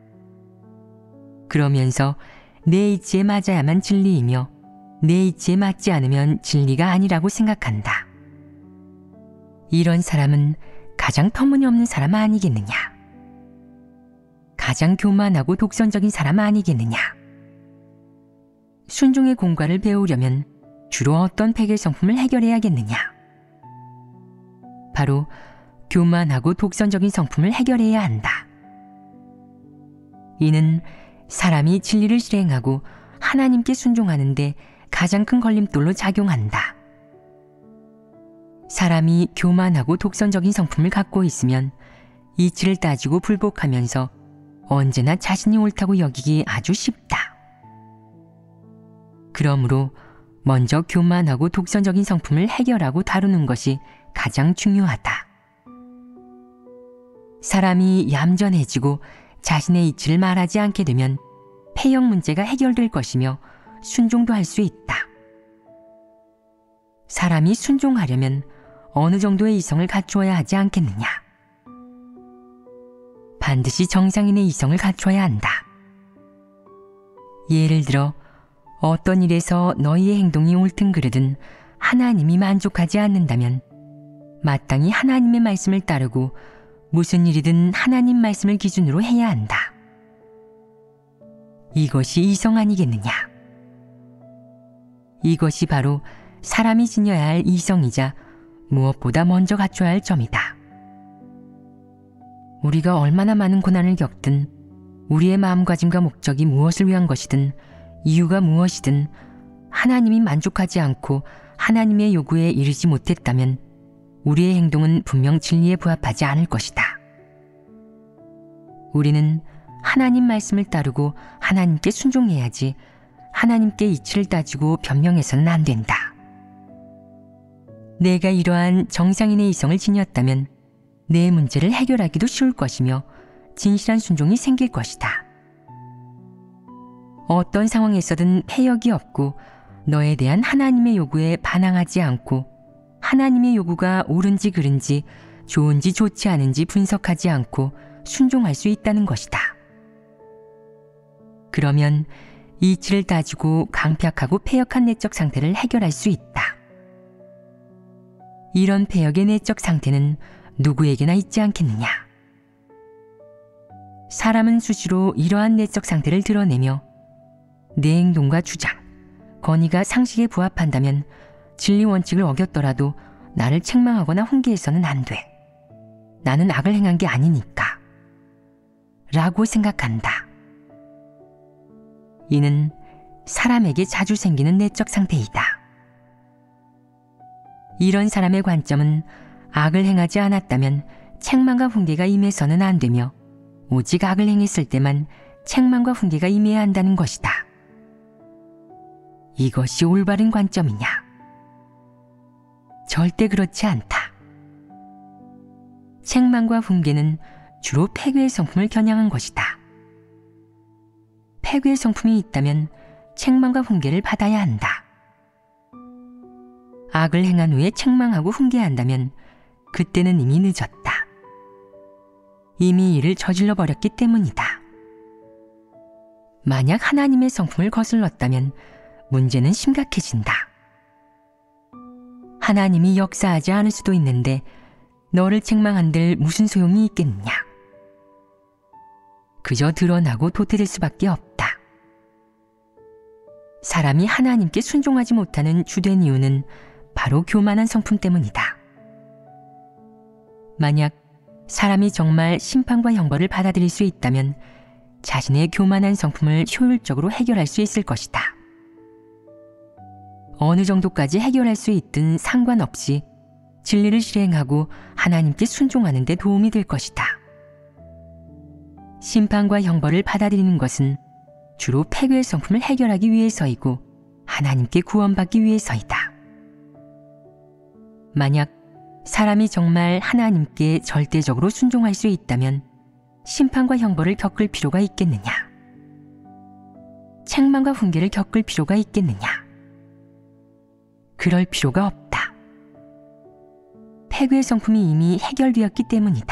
그러면서 내 이치에 맞아야만 진리이며 내 이치에 맞지 않으면 진리가 아니라고 생각한다. 이런 사람은 가장 터무니없는 사람 아니겠느냐? 가장 교만하고 독선적인 사람 아니겠느냐. 순종의 공과를 배우려면 주로 어떤 폐괴 성품을 해결해야겠느냐. 바로 교만하고 독선적인 성품을 해결해야 한다. 이는 사람이 진리를 실행하고 하나님께 순종하는데 가장 큰 걸림돌로 작용한다. 사람이 교만하고 독선적인 성품을 갖고 있으면 이치를 따지고 불복하면서 언제나 자신이 옳다고 여기기 아주 쉽다. 그러므로 먼저 교만하고 독선적인 성품을 해결하고 다루는 것이 가장 중요하다. 사람이 얌전해지고 자신의 이치를 말하지 않게 되면 폐역 문제가 해결될 것이며 순종도 할 수 있다. 사람이 순종하려면 어느 정도의 이성을 갖추어야 하지 않겠느냐. 반드시 정상인의 이성을 갖춰야 한다. 예를 들어 어떤 일에서 너희의 행동이 옳든 그르든 하나님이 만족하지 않는다면 마땅히 하나님의 말씀을 따르고 무슨 일이든 하나님 말씀을 기준으로 해야 한다. 이것이 이성 아니겠느냐. 이것이 바로 사람이 지녀야 할 이성이자 무엇보다 먼저 갖춰야 할 점이다. 우리가 얼마나 많은 고난을 겪든 우리의 마음가짐과 목적이 무엇을 위한 것이든 이유가 무엇이든 하나님이 만족하지 않고 하나님의 요구에 이르지 못했다면 우리의 행동은 분명 진리에 부합하지 않을 것이다. 우리는 하나님 말씀을 따르고 하나님께 순종해야지 하나님께 이치를 따지고 변명해서는 안 된다. 내가 이러한 정상인의 이성을 지녔다면 내 문제를 해결하기도 쉬울 것이며 진실한 순종이 생길 것이다. 어떤 상황에서든 폐역이 없고 너에 대한 하나님의 요구에 반항하지 않고 하나님의 요구가 옳은지 그른지 좋은지 좋지 않은지 분석하지 않고 순종할 수 있다는 것이다. 그러면 이치를 따지고 강팍하고 폐역한 내적 상태를 해결할 수 있다. 이런 폐역의 내적 상태는 누구에게나 있지 않겠느냐. 사람은 수시로 이러한 내적 상태를 드러내며 내 행동과 주장, 권위가 상식에 부합한다면 진리 원칙을 어겼더라도 나를 책망하거나 훈계해서는 안 돼. 나는 악을 행한 게 아니니까. 라고 생각한다. 이는 사람에게 자주 생기는 내적 상태이다. 이런 사람의 관점은 악을 행하지 않았다면 책망과 훈계가 임해서는 안 되며 오직 악을 행했을 때만 책망과 훈계가 임해야 한다는 것이다. 이것이 올바른 관점이냐? 절대 그렇지 않다. 책망과 훈계는 주로 폐괴의 성품을 겨냥한 것이다. 폐괴의 성품이 있다면 책망과 훈계를 받아야 한다. 악을 행한 후에 책망하고 훈계한다면 그때는 이미 늦었다. 이미 이를 저질러 버렸기 때문이다. 만약 하나님의 성품을 거슬렀다면 문제는 심각해진다. 하나님이 역사하지 않을 수도 있는데 너를 책망한들 무슨 소용이 있겠느냐. 그저 드러나고 도태될 수밖에 없다. 사람이 하나님께 순종하지 못하는 주된 이유는 바로 교만한 성품 때문이다. 만약 사람이 정말 심판과 형벌을 받아들일 수 있다면 자신의 교만한 성품을 효율적으로 해결할 수 있을 것이다. 어느 정도까지 해결할 수 있든 상관없이 진리를 실행하고 하나님께 순종하는 데 도움이 될 것이다. 심판과 형벌을 받아들이는 것은 주로 폐괴의 성품을 해결하기 위해서이고 하나님께 구원받기 위해서이다. 만약 사람이 정말 하나님께 절대적으로 순종할 수 있다면 심판과 형벌을 겪을 필요가 있겠느냐? 책망과 훈계를 겪을 필요가 있겠느냐? 그럴 필요가 없다. 폐괴의 성품이 이미 해결되었기 때문이다.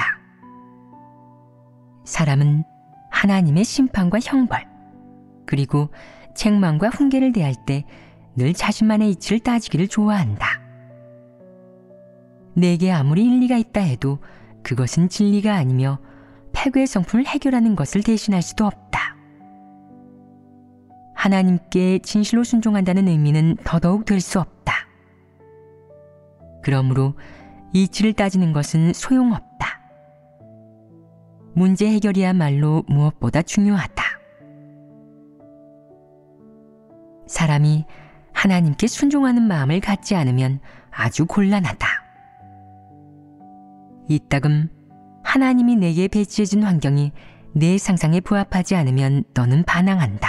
사람은 하나님의 심판과 형벌, 그리고 책망과 훈계를 대할 때 늘 자신만의 이치를 따지기를 좋아한다. 내게 아무리 일리가 있다 해도 그것은 진리가 아니며 해괴의 성품을 해결하는 것을 대신할 수도 없다. 하나님께 진실로 순종한다는 의미는 더더욱 될 수 없다. 그러므로 이치를 따지는 것은 소용없다. 문제 해결이야말로 무엇보다 중요하다. 사람이 하나님께 순종하는 마음을 갖지 않으면 아주 곤란하다. 이따금 하나님이 내게 배치해준 환경이 내 상상에 부합하지 않으면 너는 반항한다.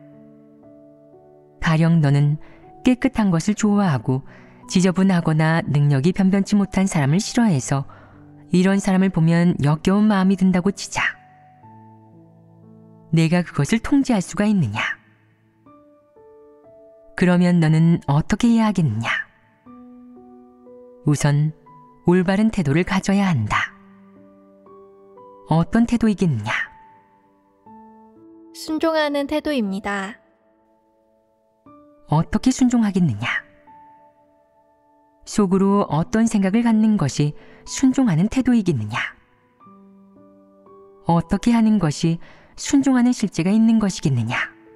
가령 너는 깨끗한 것을 좋아하고 지저분하거나 능력이 변변치 못한 사람을 싫어해서 이런 사람을 보면 역겨운 마음이 든다고 치자. 내가 그것을 통제할 수가 있느냐? 그러면 너는 어떻게 해야 하겠느냐? 우선 올바른 태도를 가져야 한다. 어떤 태도이겠느냐? 순종하는 태도입니다. 어떻게 순종하겠느냐? 속으로 어떤 생각을 갖는 것이 순종하는 태도이겠느냐? 어떻게 하는 것이 순종하는 실제가 있는 것이겠느냐?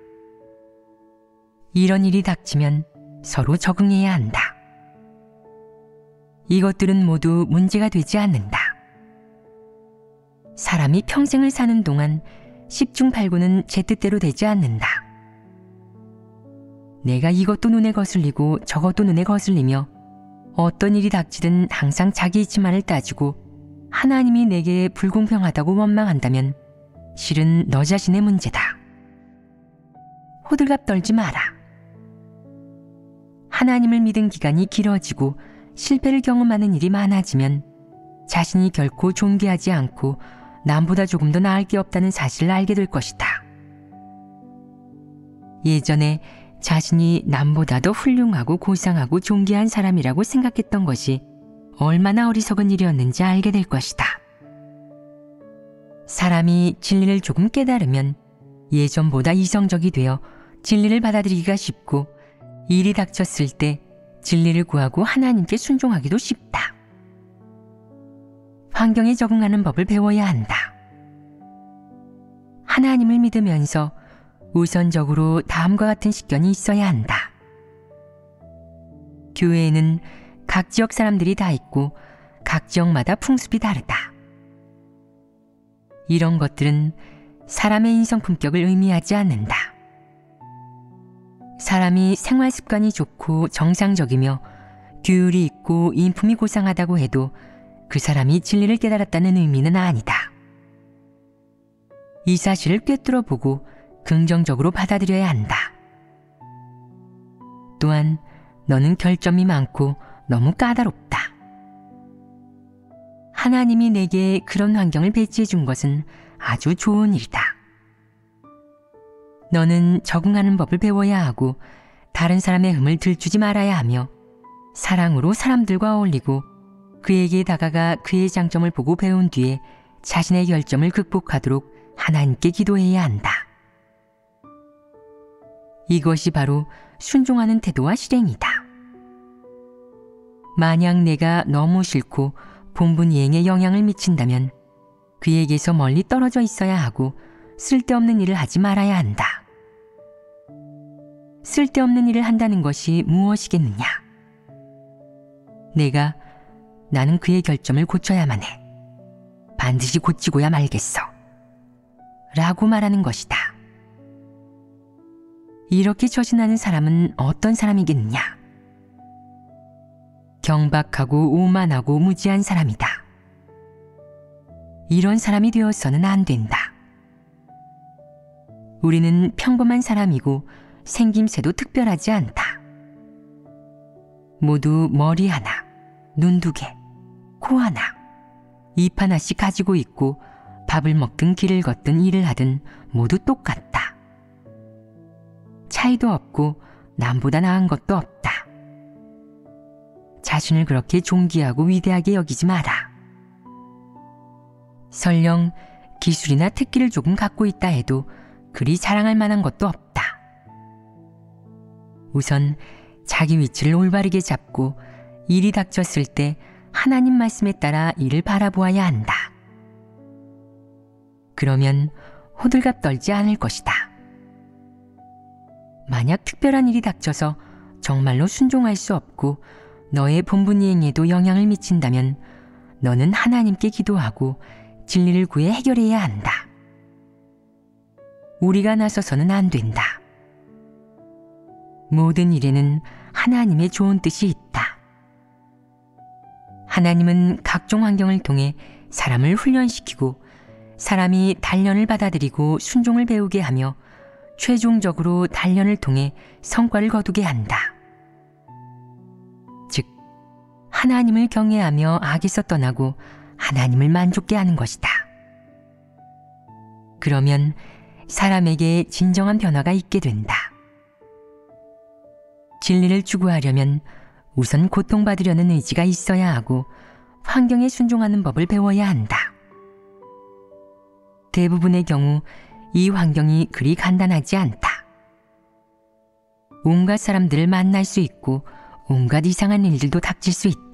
이런 일이 닥치면 서로 적응해야 한다. 이것들은 모두 문제가 되지 않는다. 사람이 평생을 사는 동안 10중 8구는 제 뜻대로 되지 않는다. 내가 이것도 눈에 거슬리고 저것도 눈에 거슬리며 어떤 일이 닥치든 항상 자기 이치만을 따지고 하나님이 내게 불공평하다고 원망한다면 실은 너 자신의 문제다. 호들갑 떨지 마라. 하나님을 믿은 기간이 길어지고 실패를 경험하는 일이 많아지면 자신이 결코 존귀하지 않고 남보다 조금 더 나을 게 없다는 사실을 알게 될 것이다. 예전에 자신이 남보다 더 훌륭하고 고상하고 존귀한 사람이라고 생각했던 것이 얼마나 어리석은 일이었는지 알게 될 것이다. 사람이 진리를 조금 깨달으면 예전보다 이성적이 되어 진리를 받아들이기가 쉽고 일이 닥쳤을 때 진리를 구하고 하나님께 순종하기도 쉽다. 환경에 적응하는 법을 배워야 한다. 하나님을 믿으면서 우선적으로 다음과 같은 식견이 있어야 한다. 교회에는 각 지역 사람들이 다 있고 각 지역마다 풍습이 다르다. 이런 것들은 사람의 인성 품격을 의미하지 않는다. 사람이 생활 습관이 좋고 정상적이며 규율이 있고 인품이 고상하다고 해도 그 사람이 진리를 깨달았다는 의미는 아니다. 이 사실을 꿰뚫어 보고 긍정적으로 받아들여야 한다. 또한 너는 결점이 많고 너무 까다롭다. 하나님이 내게 그런 환경을 배치해 준 것은 아주 좋은 일이다. 너는 적응하는 법을 배워야 하고 다른 사람의 흠을 들추지 말아야 하며 사랑으로 사람들과 어울리고 그에게 다가가 그의 장점을 보고 배운 뒤에 자신의 결점을 극복하도록 하나님께 기도해야 한다. 이것이 바로 순종하는 태도와 실행이다. 만약 내가 너무 싫고 본분 이행에 영향을 미친다면 그에게서 멀리 떨어져 있어야 하고 쓸데없는 일을 하지 말아야 한다. 쓸데없는 일을 한다는 것이 무엇이겠느냐? 나는 그의 결점을 고쳐야만 해. 반드시 고치고야 말겠어. 라고 말하는 것이다. 이렇게 처신하는 사람은 어떤 사람이겠느냐? 경박하고 오만하고 무지한 사람이다. 이런 사람이 되어서는 안 된다. 우리는 평범한 사람이고 생김새도 특별하지 않다. 모두 머리 하나, 눈 2개, 코 하나, 입 하나씩 가지고 있고 밥을 먹든 길을 걷든 일을 하든 모두 똑같다. 차이도 없고 남보다 나은 것도 없다. 자신을 그렇게 존귀하고 위대하게 여기지 마라. 설령 기술이나 특기를 조금 갖고 있다 해도 그리 자랑할 만한 것도 없다. 우선 자기 위치를 올바르게 잡고 일이 닥쳤을 때 하나님 말씀에 따라 이를 바라보아야 한다. 그러면 호들갑 떨지 않을 것이다. 만약 특별한 일이 닥쳐서 정말로 순종할 수 없고 너의 본분 이행에도 영향을 미친다면 너는 하나님께 기도하고 진리를 구해 해결해야 한다. 우리가 나서서는 안 된다. 모든 일에는 하나님의 좋은 뜻이 있다. 하나님은 각종 환경을 통해 사람을 훈련시키고 사람이 단련을 받아들이고 순종을 배우게 하며 최종적으로 단련을 통해 성과를 거두게 한다. 즉, 하나님을 경외하며 악에서 떠나고 하나님을 만족게 하는 것이다. 그러면 사람에게 진정한 변화가 있게 된다. 진리를 추구하려면 우선 고통받으려는 의지가 있어야 하고 환경에 순종하는 법을 배워야 한다. 대부분의 경우 이 환경이 그리 간단하지 않다. 온갖 사람들을 만날 수 있고 온갖 이상한 일들도 닥칠 수 있다.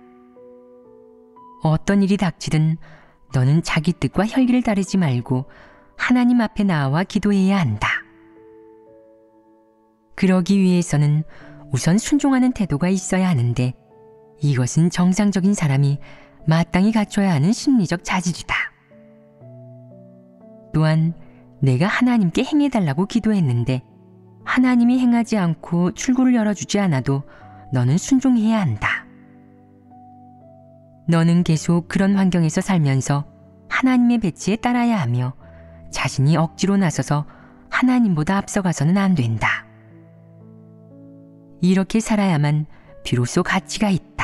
어떤 일이 닥치든 너는 자기 뜻과 혈기를 따르지 말고 하나님 앞에 나와 기도해야 한다. 그러기 위해서는 우선 순종하는 태도가 있어야 하는데 이것은 정상적인 사람이 마땅히 갖춰야 하는 심리적 자질이다. 또한 내가 하나님께 행해달라고 기도했는데 하나님이 행하지 않고 출구를 열어주지 않아도 너는 순종해야 한다. 너는 계속 그런 환경에서 살면서 하나님의 배치에 따라야 하며 자신이 억지로 나서서 하나님보다 앞서가서는 안 된다. 이렇게 살아야만 비로소 가치가 있다.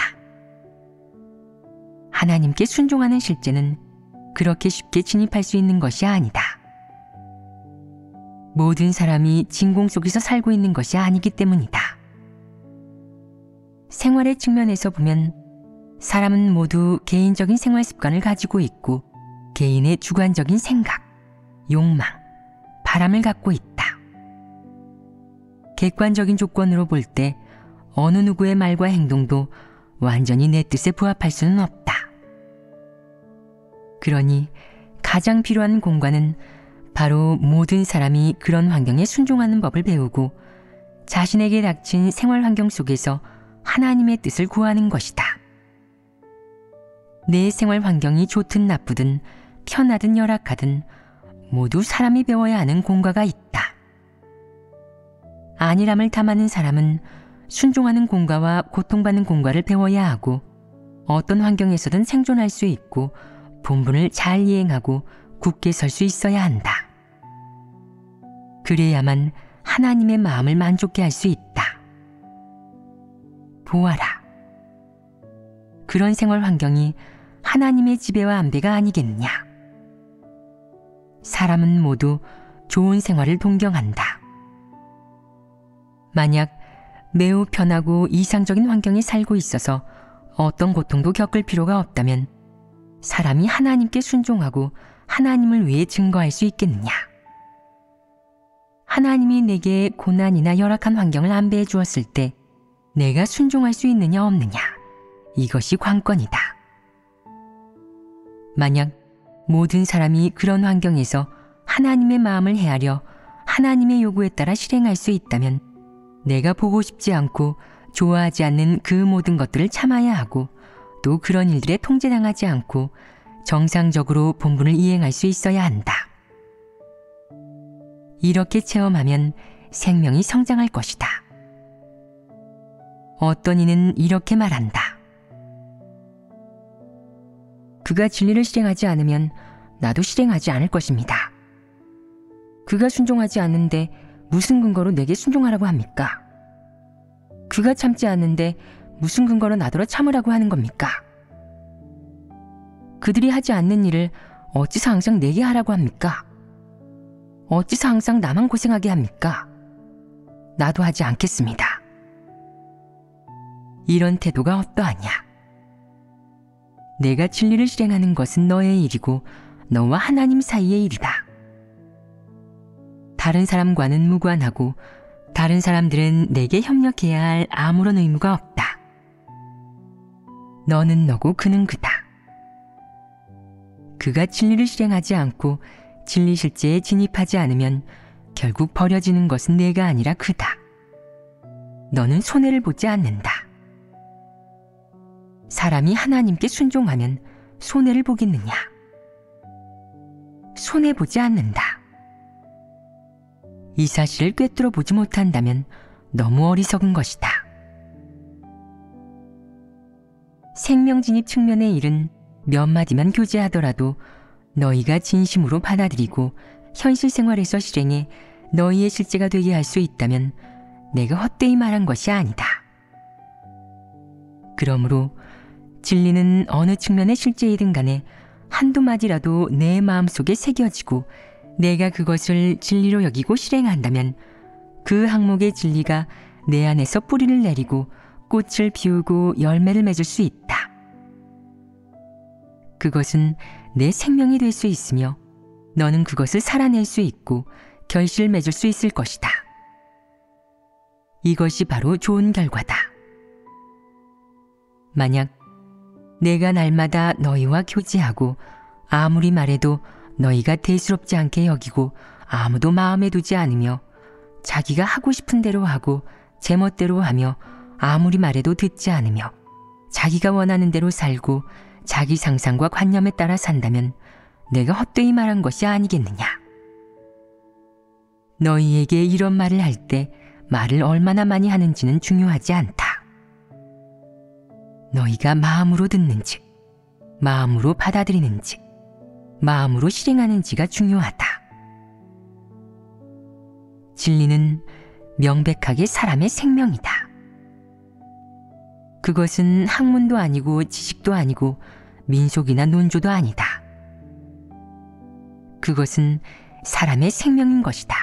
하나님께 순종하는 실제는 그렇게 쉽게 진입할 수 있는 것이 아니다. 모든 사람이 진공 속에서 살고 있는 것이 아니기 때문이다. 생활의 측면에서 보면 사람은 모두 개인적인 생활 습관을 가지고 있고 개인의 주관적인 생각, 욕망, 바람을 갖고 있다. 객관적인 조건으로 볼 때 어느 누구의 말과 행동도 완전히 내 뜻에 부합할 수는 없다. 그러니 가장 필요한 공간은 바로 모든 사람이 그런 환경에 순종하는 법을 배우고 자신에게 닥친 생활 환경 속에서 하나님의 뜻을 구하는 것이다. 내 생활 환경이 좋든 나쁘든 편하든 열악하든 모두 사람이 배워야 하는 공과가 있다. 안일함을 탐하는 사람은 순종하는 공과와 고통받는 공과를 배워야 하고 어떤 환경에서든 생존할 수 있고 본분을 잘 이행하고 굳게 설 수 있어야 한다. 그래야만 하나님의 마음을 만족케 할 수 있다. 보아라. 그런 생활 환경이 하나님의 지배와 안배가 아니겠느냐. 사람은 모두 좋은 생활을 동경한다. 만약 매우 편하고 이상적인 환경에 살고 있어서 어떤 고통도 겪을 필요가 없다면 사람이 하나님께 순종하고 하나님을 위해 증거할 수 있겠느냐. 하나님이 내게 고난이나 열악한 환경을 안배해 주었을 때 내가 순종할 수 있느냐 없느냐, 이것이 관건이다. 만약 모든 사람이 그런 환경에서 하나님의 마음을 헤아려 하나님의 요구에 따라 실행할 수 있다면 내가 보고 싶지 않고 좋아하지 않는 그 모든 것들을 참아야 하고 또 그런 일들에 통제당하지 않고 정상적으로 본분을 이행할 수 있어야 한다. 이렇게 체험하면 생명이 성장할 것이다. 어떤 이는 이렇게 말한다. 그가 진리를 실행하지 않으면 나도 실행하지 않을 것입니다. 그가 순종하지 않는데 무슨 근거로 내게 순종하라고 합니까? 그가 참지 않는데 무슨 근거로 나더러 참으라고 하는 겁니까? 그들이 하지 않는 일을 어찌서 항상 내게 하라고 합니까? 어찌서 항상 나만 고생하게 합니까? 나도 하지 않겠습니다. 이런 태도가 어떠하냐? 내가 진리를 실행하는 것은 너의 일이고 너와 하나님 사이의 일이다. 다른 사람과는 무관하고 다른 사람들은 내게 협력해야 할 아무런 의무가 없다. 너는 너고 그는 그다. 그가 진리를 실행하지 않고 진리 실제에 진입하지 않으면 결국 버려지는 것은 내가 아니라 그다. 너는 손해를 보지 않는다. 사람이 하나님께 순종하면 손해를 보겠느냐? 손해보지 않는다. 이 사실을 꿰뚫어 보지 못한다면 너무 어리석은 것이다. 생명진입 측면의 일은 몇 마디만 교제하더라도 너희가 진심으로 받아들이고 현실 생활에서 실행해 너희의 실제가 되게 할 수 있다면 내가 헛되이 말한 것이 아니다. 그러므로 진리는 어느 측면의 실제이든 간에 한두 마디라도 내 마음속에 새겨지고 내가 그것을 진리로 여기고 실행한다면 그 항목의 진리가 내 안에서 뿌리를 내리고 꽃을 피우고 열매를 맺을 수 있다. 그것은 내 생명이 될 수 있으며 너는 그것을 살아낼 수 있고 결실을 맺을 수 있을 것이다. 이것이 바로 좋은 결과다. 만약 내가 날마다 너희와 교제하고 아무리 말해도 너희가 대수롭지 않게 여기고 아무도 마음에 두지 않으며 자기가 하고 싶은 대로 하고 제멋대로 하며 아무리 말해도 듣지 않으며 자기가 원하는 대로 살고 자기 상상과 관념에 따라 산다면 내가 헛되이 말한 것이 아니겠느냐. 너희에게 이런 말을 할 때 말을 얼마나 많이 하는지는 중요하지 않다. 너희가 마음으로 듣는지, 마음으로 받아들이는지, 마음으로 실행하는지가 중요하다. 진리는 명백하게 사람의 생명이다. 그것은 학문도 아니고 지식도 아니고 민속이나 논조도 아니다. 그것은 사람의 생명인 것이다.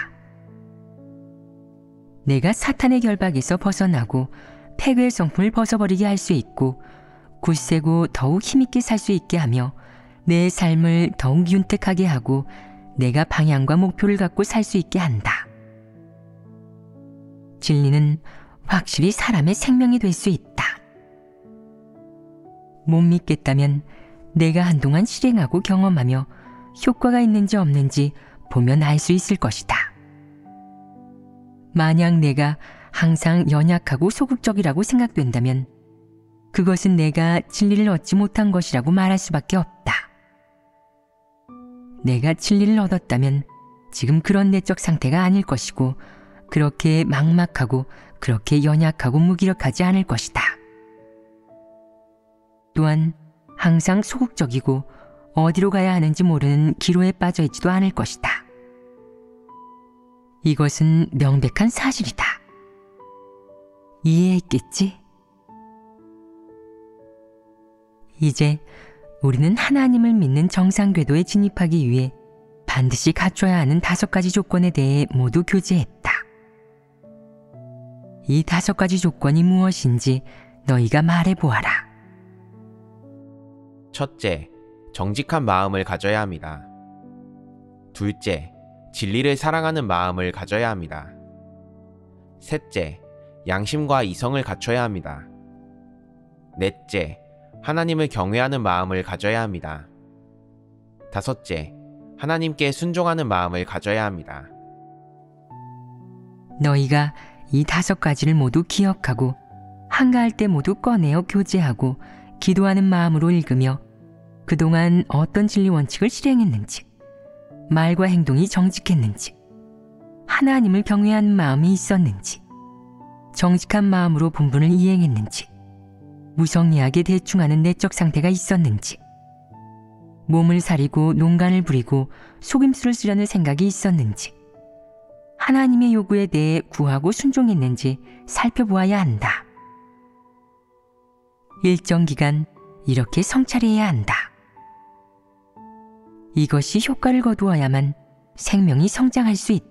내가 사탄의 결박에서 벗어나고 폐괴의 성품을 벗어버리게 할 수 있고 굳세고 더욱 힘있게 살 수 있게 하며 내 삶을 더욱 윤택하게 하고 내가 방향과 목표를 갖고 살 수 있게 한다. 진리는 확실히 사람의 생명이 될 수 있다. 못 믿겠다면 내가 한동안 실행하고 경험하며 효과가 있는지 없는지 보면 알 수 있을 것이다. 만약 내가 항상 연약하고 소극적이라고 생각된다면 그것은 내가 진리를 얻지 못한 것이라고 말할 수밖에 없다. 내가 진리를 얻었다면 지금 그런 내적 상태가 아닐 것이고 그렇게 막막하고 그렇게 연약하고 무기력하지 않을 것이다. 또한 항상 소극적이고 어디로 가야 하는지 모르는 기로에 빠져 있지도 않을 것이다. 이것은 명백한 사실이다. 이해했겠지? 이제 우리는 하나님을 믿는 정상 궤도에 진입하기 위해 반드시 갖춰야 하는 5가지 조건에 대해 모두 교제했다. 이 5가지 조건이 무엇인지 너희가 말해보아라. 첫째, 정직한 마음을 가져야 합니다. 둘째, 진리를 사랑하는 마음을 가져야 합니다. 셋째, 양심과 이성을 갖춰야 합니다. 넷째, 하나님을 경외하는 마음을 가져야 합니다. 다섯째, 하나님께 순종하는 마음을 가져야 합니다. 너희가 이 5가지를 모두 기억하고 한가할 때 모두 꺼내어 교제하고 기도하는 마음으로 읽으며 그동안 어떤 진리 원칙을 실행했는지, 말과 행동이 정직했는지, 하나님을 경외하는 마음이 있었는지, 정직한 마음으로 본분을 이행했는지, 무성리하게 대충하는 내적 상태가 있었는지, 몸을 사리고 농간을 부리고 속임수를 쓰려는 생각이 있었는지, 하나님의 요구에 대해 구하고 순종했는지 살펴보아야 한다. 일정 기간 이렇게 성찰해야 한다. 이것이 효과를 거두어야만 생명이 성장할 수 있다.